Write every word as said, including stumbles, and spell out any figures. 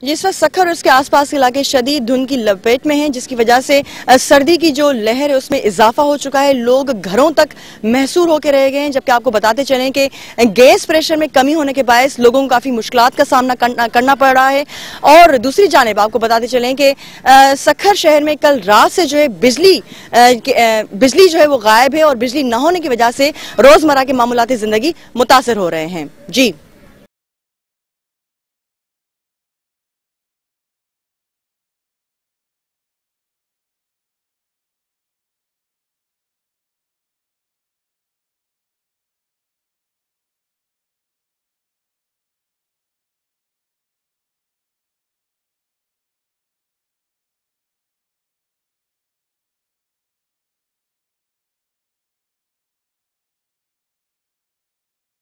जिस वक्त सखर और उसके आसपास के इलाके शदीद धुंध की लपेट में हैं, जिसकी वजह से सर्दी की जो लहर है उसमें इजाफा हो चुका है। लोग घरों तक महसूर होकर रह गए हैं, जबकि आपको बताते चलें कि गैस प्रेशर में कमी होने के बायस लोगों को काफ़ी मुश्किलात का सामना करना, करना पड़ रहा है। और दूसरी जानिब आपको बताते चलें कि सखर शहर में कल रात से जो है बिजली बिजली जो है वो गायब है और बिजली न होने की वजह से रोज़मर्रा के मामूलाती ज़िंदगी मुतासर हो रहे हैं। जी।